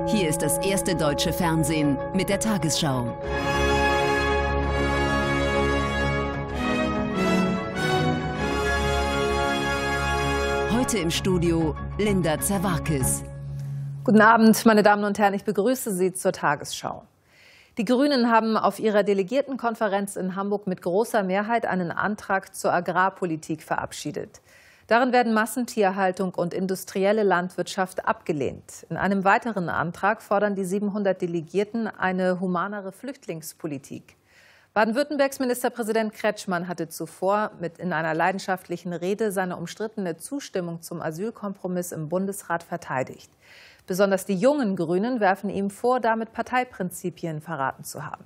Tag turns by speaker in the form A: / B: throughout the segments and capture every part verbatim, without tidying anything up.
A: Hier ist das erste deutsche Fernsehen mit der Tagesschau. Heute im Studio Linda Zerwakis.
B: Guten Abend, meine Damen und Herren, ich begrüße Sie zur Tagesschau. Die Grünen haben auf ihrer Delegiertenkonferenz in Hamburg mit großer Mehrheit einen Antrag zur Agrarpolitik verabschiedet. Darin werden Massentierhaltung und industrielle Landwirtschaft abgelehnt. In einem weiteren Antrag fordern die siebenhundert Delegierten eine humanere Flüchtlingspolitik. Baden-Württembergs Ministerpräsident Kretschmann hatte zuvor mit in einer leidenschaftlichen Rede seine umstrittene Zustimmung zum Asylkompromiss im Bundesrat verteidigt. Besonders die jungen Grünen werfen ihm vor, damit Parteiprinzipien verraten zu haben.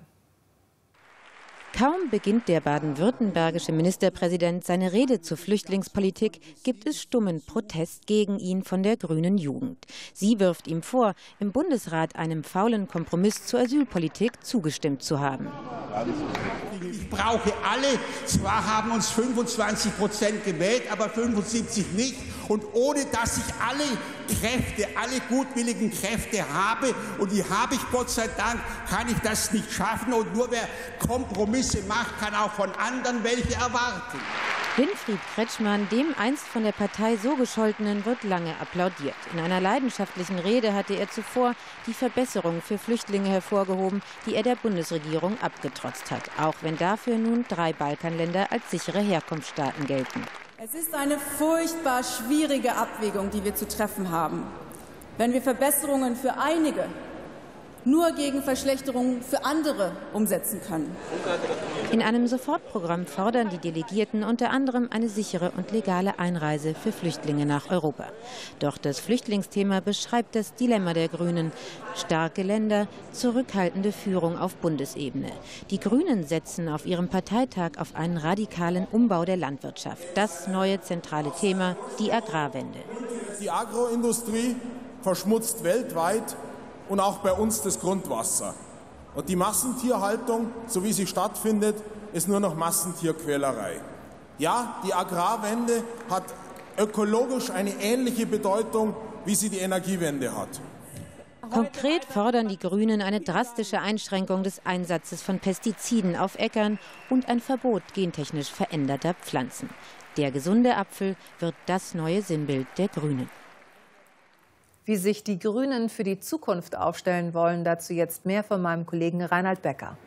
C: Kaum beginnt der baden-württembergische Ministerpräsident seine Rede zur Flüchtlingspolitik, gibt es stummen Protest gegen ihn von der grünen Jugend. Sie wirft ihm vor, im Bundesrat einem faulen Kompromiss zur Asylpolitik zugestimmt zu haben.
D: Ich brauche alle. Zwar haben uns fünfundzwanzig Prozent gewählt, aber fünfundsiebzig nicht. Und ohne dass ich alle Kräfte, alle gutwilligen Kräfte habe, und die habe ich Gott sei Dank, kann ich das nicht schaffen. Und nur wer Kompromisse macht, kann auch von anderen welche erwarten.
C: Winfried Kretschmann, dem einst von der Partei so gescholtenen, wird lange applaudiert. In einer leidenschaftlichen Rede hatte er zuvor die Verbesserungen für Flüchtlinge hervorgehoben, die er der Bundesregierung abgetrotzt hat, auch wenn dafür nun drei Balkanländer als sichere Herkunftsstaaten gelten.
E: Es ist eine furchtbar schwierige Abwägung, die wir zu treffen haben, wenn wir Verbesserungen für einige nur gegen Verschlechterungen für andere umsetzen können.
C: In einem Sofortprogramm fordern die Delegierten unter anderem eine sichere und legale Einreise für Flüchtlinge nach Europa. Doch das Flüchtlingsthema beschreibt das Dilemma der Grünen. Starke Länder, zurückhaltende Führung auf Bundesebene. Die Grünen setzen auf ihrem Parteitag auf einen radikalen Umbau der Landwirtschaft. Das neue zentrale Thema, die Agrarwende.
F: Die Agroindustrie verschmutzt weltweit und auch bei uns das Grundwasser. Und die Massentierhaltung, so wie sie stattfindet, ist nur noch Massentierquälerei. Ja, die Agrarwende hat ökologisch eine ähnliche Bedeutung, wie sie die Energiewende hat.
C: Konkret fordern die Grünen eine drastische Einschränkung des Einsatzes von Pestiziden auf Äckern und ein Verbot gentechnisch veränderter Pflanzen. Der gesunde Apfel wird das neue Sinnbild der Grünen.
B: Wie sich die Grünen für die Zukunft aufstellen wollen, dazu jetzt mehr von meinem Kollegen Reinhard Becker.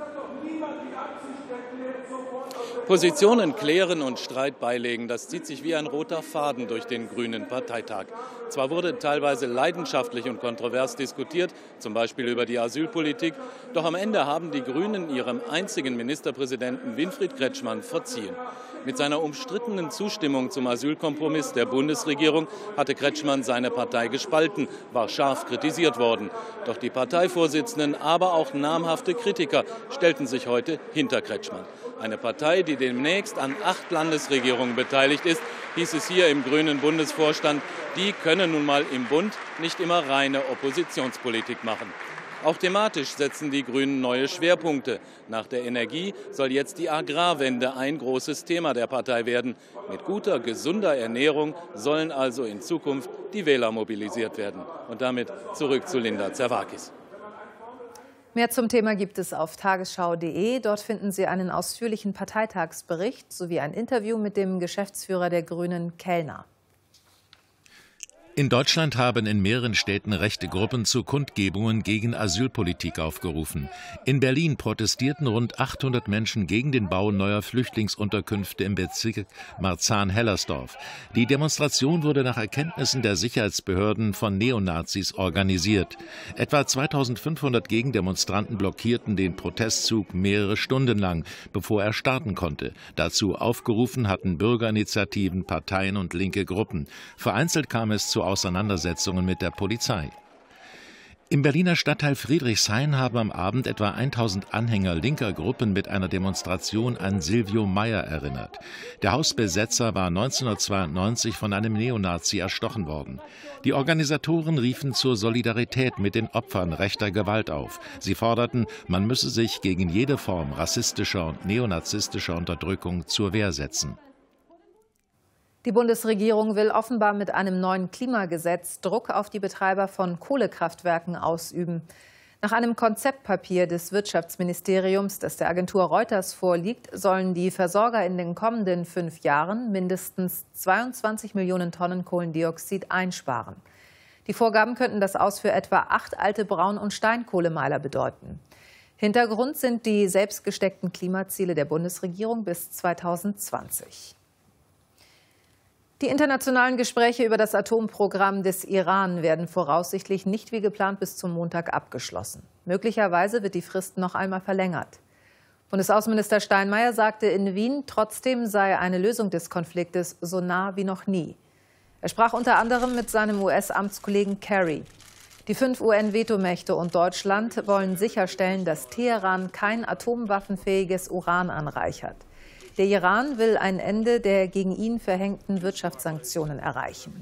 G: Positionen klären und Streit beilegen, das zieht sich wie ein roter Faden durch den Grünen Parteitag. Zwar wurde teilweise leidenschaftlich und kontrovers diskutiert, zum Beispiel über die Asylpolitik, doch am Ende haben die Grünen ihrem einzigen Ministerpräsidenten Winfried Kretschmann verziehen. Mit seiner umstrittenen Zustimmung zum Asylkompromiss der Bundesregierung hatte Kretschmann seine Partei gespalten, war scharf kritisiert worden. Doch die Parteivorsitzenden, aber auch namhafte Kritiker stellten sich heute hinter Kretschmann. Eine Partei, die demnächst an acht Landesregierungen beteiligt ist, hieß es hier im grünen Bundesvorstand, die können nun mal im Bund nicht immer reine Oppositionspolitik machen. Auch thematisch setzen die Grünen neue Schwerpunkte. Nach der Energie soll jetzt die Agrarwende ein großes Thema der Partei werden. Mit guter, gesunder Ernährung sollen also in Zukunft die Wähler mobilisiert werden. Und damit zurück zu Linda Zerwakis.
B: Mehr zum Thema gibt es auf tagesschau punkt de. Dort finden Sie einen ausführlichen Parteitagsbericht sowie ein Interview mit dem Geschäftsführer der Grünen, Kellner.
H: In Deutschland haben in mehreren Städten rechte Gruppen zu Kundgebungen gegen Asylpolitik aufgerufen. In Berlin protestierten rund achthundert Menschen gegen den Bau neuer Flüchtlingsunterkünfte im Bezirk Marzahn-Hellersdorf. Die Demonstration wurde nach Erkenntnissen der Sicherheitsbehörden von Neonazis organisiert. Etwa zweitausendfünfhundert Gegendemonstranten blockierten den Protestzug mehrere Stunden lang, bevor er starten konnte. Dazu aufgerufen hatten Bürgerinitiativen, Parteien und linke Gruppen. Vereinzelt kam es zu Auseinandersetzungen mit der Polizei. Im Berliner Stadtteil Friedrichshain haben am Abend etwa tausend Anhänger linker Gruppen mit einer Demonstration an Silvio Meyer erinnert. Der Hausbesetzer war neunzehnhundertzweiundneunzig von einem Neonazi erstochen worden. Die Organisatoren riefen zur Solidarität mit den Opfern rechter Gewalt auf. Sie forderten, man müsse sich gegen jede Form rassistischer und neonazistischer Unterdrückung zur Wehr setzen.
B: Die Bundesregierung will offenbar mit einem neuen Klimagesetz Druck auf die Betreiber von Kohlekraftwerken ausüben. Nach einem Konzeptpapier des Wirtschaftsministeriums, das der Agentur Reuters vorliegt, sollen die Versorger in den kommenden fünf Jahren mindestens zweiundzwanzig Millionen Tonnen Kohlendioxid einsparen. Die Vorgaben könnten das Aus für etwa acht alte Braun- und Steinkohlemeiler bedeuten. Hintergrund sind die selbst gesteckten Klimaziele der Bundesregierung bis zweitausendzwanzig. Die internationalen Gespräche über das Atomprogramm des Iran werden voraussichtlich nicht wie geplant bis zum Montag abgeschlossen. Möglicherweise wird die Frist noch einmal verlängert. Bundesaußenminister Steinmeier sagte in Wien, trotzdem sei eine Lösung des Konfliktes so nah wie noch nie. Er sprach unter anderem mit seinem U S-Amtskollegen Kerry. Die fünf U N-Vetomächte und Deutschland wollen sicherstellen, dass Teheran kein atomwaffenfähiges Uran anreichert. Der Iran will ein Ende der gegen ihn verhängten Wirtschaftssanktionen erreichen.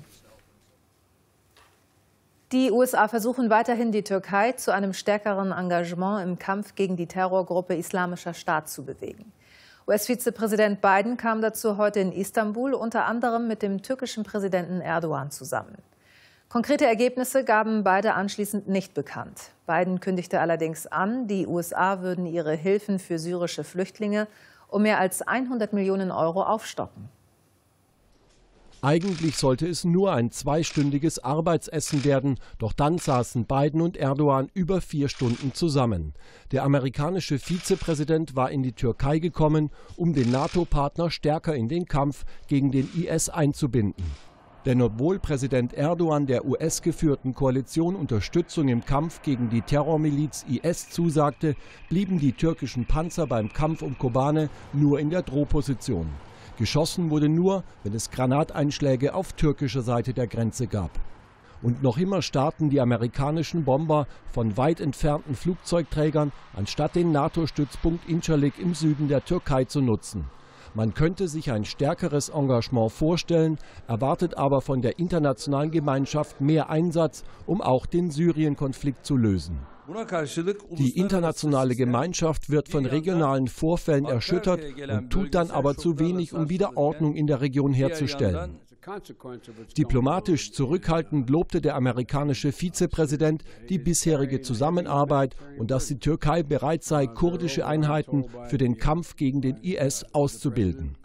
B: Die U S A versuchen weiterhin, die Türkei zu einem stärkeren Engagement im Kampf gegen die Terrorgruppe Islamischer Staat zu bewegen. U S-Vizepräsident Biden kam dazu heute in Istanbul unter anderem mit dem türkischen Präsidenten Erdogan zusammen. Konkrete Ergebnisse gaben beide anschließend nicht bekannt. Biden kündigte allerdings an, die U S A würden ihre Hilfen für syrische Flüchtlinge um mehr als hundert Millionen Euro aufstocken.
I: Eigentlich sollte es nur ein zweistündiges Arbeitsessen werden, doch dann saßen Biden und Erdogan über vier Stunden zusammen. Der amerikanische Vizepräsident war in die Türkei gekommen, um den NATO-Partner stärker in den Kampf gegen den I S einzubinden. Denn obwohl Präsident Erdogan der U S-geführten Koalition Unterstützung im Kampf gegen die Terrormiliz I S zusagte, blieben die türkischen Panzer beim Kampf um Kobane nur in der Drohposition. Geschossen wurde nur, wenn es Granateinschläge auf türkischer Seite der Grenze gab. Und noch immer starten die amerikanischen Bomber von weit entfernten Flugzeugträgern, anstatt den NATO-Stützpunkt Incirlik im Süden der Türkei zu nutzen. Man könnte sich ein stärkeres Engagement vorstellen, erwartet aber von der internationalen Gemeinschaft mehr Einsatz, um auch den Syrien-Konflikt zu lösen. Die internationale Gemeinschaft wird von regionalen Vorfällen erschüttert und tut dann aber zu wenig, um wieder Ordnung in der Region herzustellen. Diplomatisch zurückhaltend lobte der amerikanische Vizepräsident die bisherige Zusammenarbeit und dass die Türkei bereit sei, kurdische Einheiten für den Kampf gegen den I S auszubilden.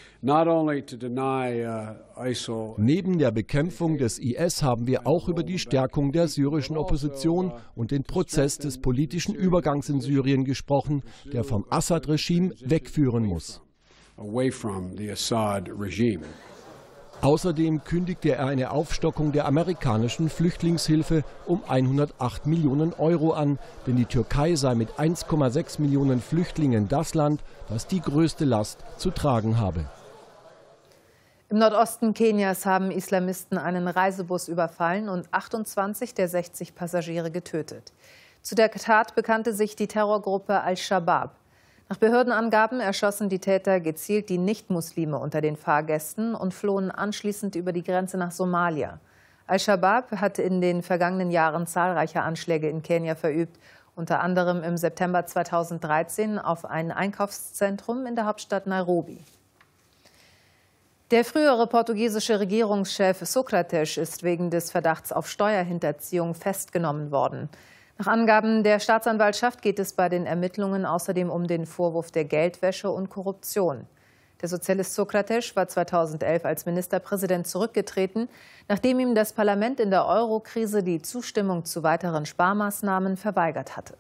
I: Neben der Bekämpfung des I S haben wir auch über die Stärkung der syrischen Opposition und den Prozess des politischen Übergangs in Syrien gesprochen, der vom Assad-Regime wegführen muss. Außerdem kündigte er eine Aufstockung der amerikanischen Flüchtlingshilfe um hundertacht Millionen Euro an, denn die Türkei sei mit eins Komma sechs Millionen Flüchtlingen das Land, das die größte Last zu tragen habe.
B: Im Nordosten Kenias haben Islamisten einen Reisebus überfallen und achtundzwanzig der sechzig Passagiere getötet. Zu der Tat bekannte sich die Terrorgruppe Al-Shabaab. Nach Behördenangaben erschossen die Täter gezielt die Nichtmuslime unter den Fahrgästen und flohen anschließend über die Grenze nach Somalia. Al-Shabaab hat in den vergangenen Jahren zahlreiche Anschläge in Kenia verübt, unter anderem im September zweitausenddreizehn auf ein Einkaufszentrum in der Hauptstadt Nairobi. Der frühere portugiesische Regierungschef Sócrates ist wegen des Verdachts auf Steuerhinterziehung festgenommen worden. Nach Angaben der Staatsanwaltschaft geht es bei den Ermittlungen außerdem um den Vorwurf der Geldwäsche und Korruption. Der Sozialist Sócrates war zweitausendelf als Ministerpräsident zurückgetreten, nachdem ihm das Parlament in der Euro-Krise die Zustimmung zu weiteren Sparmaßnahmen verweigert hatte.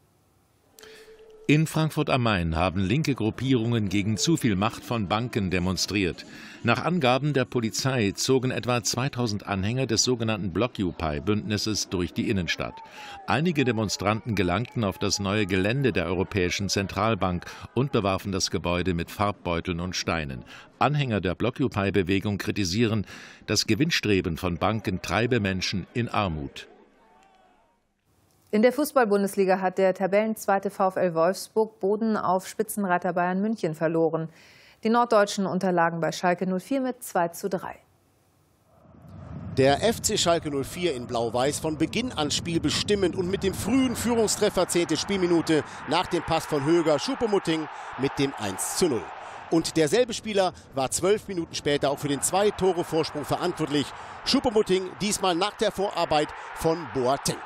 H: In Frankfurt am Main haben linke Gruppierungen gegen zu viel Macht von Banken demonstriert. Nach Angaben der Polizei zogen etwa zweitausend Anhänger des sogenannten Blockupy-Bündnisses durch die Innenstadt. Einige Demonstranten gelangten auf das neue Gelände der Europäischen Zentralbank und bewarfen das Gebäude mit Farbbeuteln und Steinen. Anhänger der Blockupy-Bewegung kritisieren, das Gewinnstreben von Banken treibe Menschen in Armut.
B: In der Fußball-Bundesliga hat der Tabellenzweite VfL Wolfsburg Boden auf Spitzenreiter Bayern München verloren. Die Norddeutschen unterlagen bei Schalke null vier mit zwei zu drei.
J: Der F C Schalke null vier in Blau-Weiß von Beginn an spielbestimmend und mit dem frühen Führungstreffer zehnte Spielminute nach dem Pass von Höger Choupo-Moting mit dem eins zu null. Und derselbe Spieler war zwölf Minuten später auch für den Zwei-Tore-Vorsprung verantwortlich. Choupo-Moting, diesmal nach der Vorarbeit von Boateng.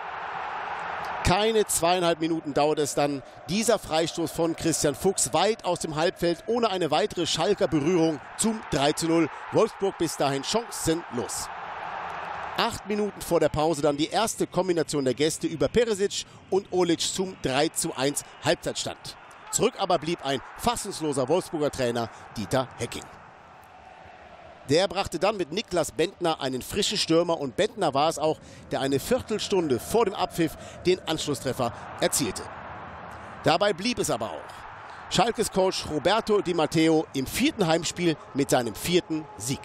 J: Keine zweieinhalb Minuten dauert es dann. Dieser Freistoß von Christian Fuchs weit aus dem Halbfeld, ohne eine weitere Schalker Berührung zum drei zu null. Wolfsburg bis dahin chancenlos. Acht Minuten vor der Pause dann die erste Kombination der Gäste über Perisic und Olic zum drei zu eins Halbzeitstand. Zurück aber blieb ein fassungsloser Wolfsburger Trainer Dieter Hecking. Der brachte dann mit Niklas Bendtner einen frischen Stürmer und Bendtner war es auch, der eine Viertelstunde vor dem Abpfiff den Anschlusstreffer erzielte. Dabei blieb es aber auch. Schalkes Coach Roberto Di Matteo im vierten Heimspiel mit seinem vierten Sieg.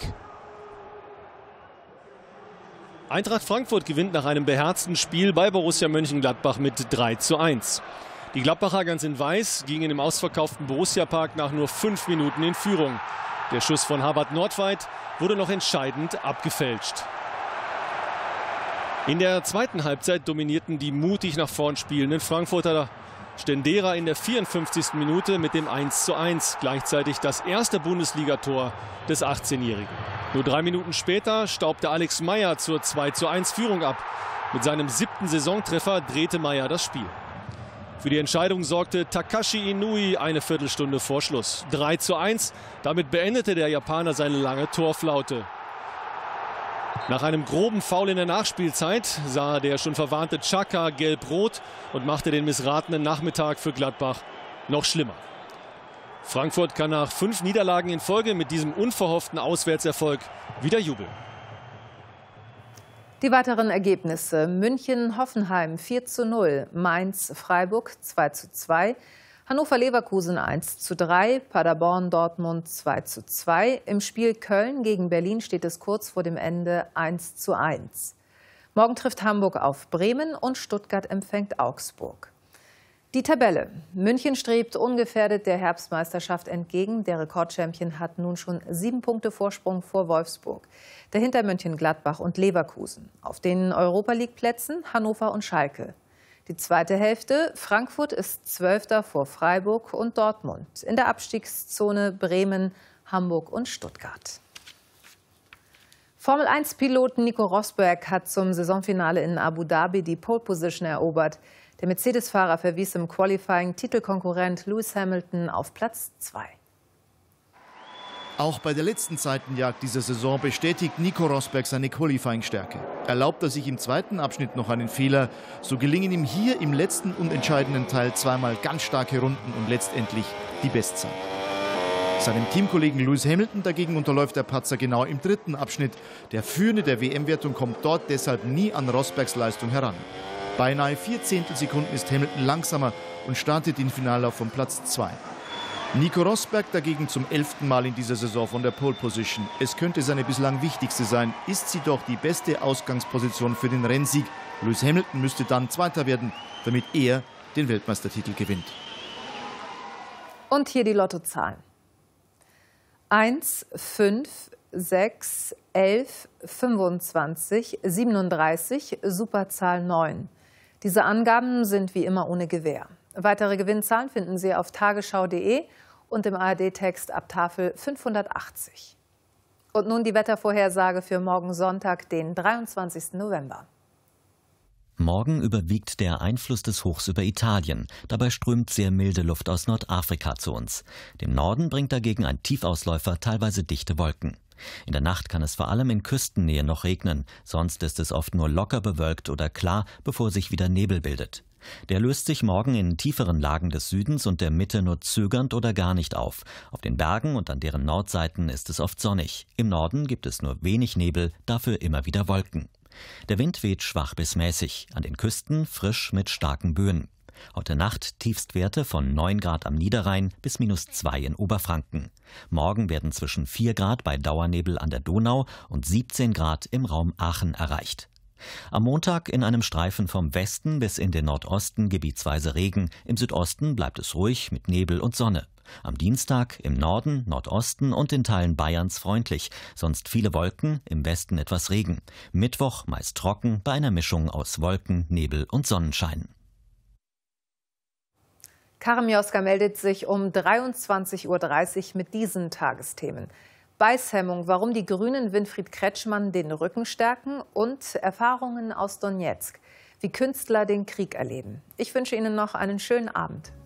K: Eintracht Frankfurt gewinnt nach einem beherzten Spiel bei Borussia Mönchengladbach mit drei zu eins. Die Gladbacher ganz in Weiß gingen im ausverkauften Borussia-Park nach nur fünf Minuten in Führung. Der Schuss von Habert Nordweit wurde noch entscheidend abgefälscht. In der zweiten Halbzeit dominierten die mutig nach vorn spielenden Frankfurter. Stendera in der vierundfünfzigsten Minute mit dem eins zu eins. Gleichzeitig das erste Bundesligator des achtzehnjährigen. Nur drei Minuten später staubte Alex Meyer zur zwei zu eins Führung ab. Mit seinem siebten Saisontreffer drehte Meyer das Spiel. Für die Entscheidung sorgte Takashi Inui eine Viertelstunde vor Schluss. drei zu eins. Damit beendete der Japaner seine lange Torflaute. Nach einem groben Foul in der Nachspielzeit sah der schon verwarnte Xhaka gelb-rot und machte den missratenen Nachmittag für Gladbach noch schlimmer. Frankfurt kann nach fünf Niederlagen in Folge mit diesem unverhofften Auswärtserfolg wieder jubeln.
B: Die weiteren Ergebnisse: München-Hoffenheim vier zu null, Mainz-Freiburg zwei zu zwei, Hannover-Leverkusen eins zu drei, Paderborn-Dortmund zwei zu zwei. Im Spiel Köln gegen Berlin steht es kurz vor dem Ende eins zu eins. Morgen trifft Hamburg auf Bremen und Stuttgart empfängt Augsburg. Die Tabelle: München strebt ungefährdet der Herbstmeisterschaft entgegen. Der Rekordchampion hat nun schon sieben Punkte Vorsprung vor Wolfsburg. Dahinter Mönchengladbach und Leverkusen. Auf den Europa-League-Plätzen Hannover und Schalke. Die zweite Hälfte: Frankfurt ist Zwölfter vor Freiburg und Dortmund. In der Abstiegszone Bremen, Hamburg und Stuttgart. Formel eins Pilot Nico Rosberg hat zum Saisonfinale in Abu Dhabi die Pole Position erobert. Der Mercedes-Fahrer verwies im Qualifying Titelkonkurrent Lewis Hamilton auf Platz zwei.
L: Auch bei der letzten Zeitenjagd dieser Saison bestätigt Nico Rosberg seine Qualifying-Stärke. Erlaubt er sich im zweiten Abschnitt noch einen Fehler, so gelingen ihm hier im letzten und entscheidenden Teil zweimal ganz starke Runden und letztendlich die Bestzeit. Seinem Teamkollegen Lewis Hamilton dagegen unterläuft der Patzer genau im dritten Abschnitt. Der Führende der W M-Wertung kommt dort deshalb nie an Rosbergs Leistung heran. Beinahe vier Zehntelsekunden ist Hamilton langsamer und startet den Finallauf von Platz zwei. Nico Rosberg dagegen zum elften Mal in dieser Saison von der Pole Position. Es könnte seine bislang wichtigste sein, ist sie doch die beste Ausgangsposition für den Rennsieg. Lewis Hamilton müsste dann Zweiter werden, damit er den Weltmeistertitel gewinnt.
B: Und hier die Lottozahlen. eins, fünf, sechs, elf, fünfundzwanzig, siebenunddreißig, Superzahl neun. Diese Angaben sind wie immer ohne Gewähr. Weitere Gewinnzahlen finden Sie auf tagesschau punkt de und im A R D-Text ab Tafel fünfhundertachtzig. Und nun die Wettervorhersage für morgen Sonntag, den dreiundzwanzigsten November.
M: Morgen überwiegt der Einfluss des Hochs über Italien. Dabei strömt sehr milde Luft aus Nordafrika zu uns. Dem Norden bringt dagegen ein Tiefausläufer teilweise dichte Wolken. In der Nacht kann es vor allem in Küstennähe noch regnen. Sonst ist es oft nur locker bewölkt oder klar, bevor sich wieder Nebel bildet. Der löst sich morgen in tieferen Lagen des Südens und der Mitte nur zögernd oder gar nicht auf. Auf den Bergen und an deren Nordseiten ist es oft sonnig. Im Norden gibt es nur wenig Nebel, dafür immer wieder Wolken. Der Wind weht schwach bis mäßig, an den Küsten frisch mit starken Böen. Heute Nacht Tiefstwerte von neun Grad am Niederrhein bis minus zwei in Oberfranken. Morgen werden zwischen vier Grad bei Dauernebel an der Donau und siebzehn Grad im Raum Aachen erreicht. Am Montag in einem Streifen vom Westen bis in den Nordosten gebietsweise Regen. Im Südosten bleibt es ruhig mit Nebel und Sonne. Am Dienstag im Norden, Nordosten und in Teilen Bayerns freundlich, sonst viele Wolken, im Westen etwas Regen. Mittwoch meist trocken bei einer Mischung aus Wolken, Nebel und Sonnenschein.
B: Karin Mioska meldet sich um dreiundzwanzig Uhr dreißig mit diesen Tagesthemen. Beißhemmung, warum die Grünen Winfried Kretschmann den Rücken stärken und Erfahrungen aus Donezk, wie Künstler den Krieg erleben. Ich wünsche Ihnen noch einen schönen Abend.